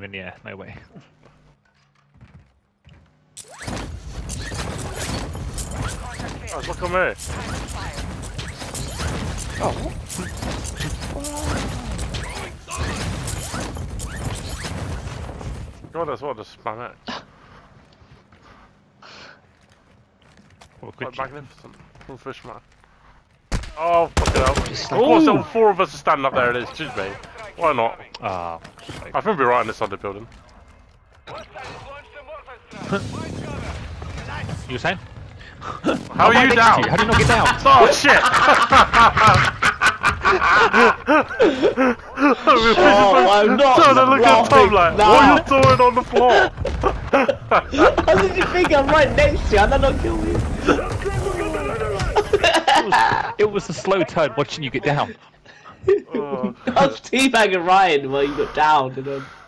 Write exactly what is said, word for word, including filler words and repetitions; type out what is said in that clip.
him in the air. No way. Oh, look at me. Oh. God, that's what, just spam it. What a Quite quick magnificent. Full fish man. Oh, fuck it out. Just Of like- course, Ooh. all four of us are standing up there, it is. Choose me. Why not? Ah, I think we're right in this other building. you were saying? How are right you next down? to you. How do you not get down? Oh shit! Oh, I'm not trying to look at Tom like, laughing what are you doing on the floor? How did you think I'm right next to you? I did not kill you. It was, it was a slow turn watching you get down. Oh. I was teabagging Ryan while you got down and then...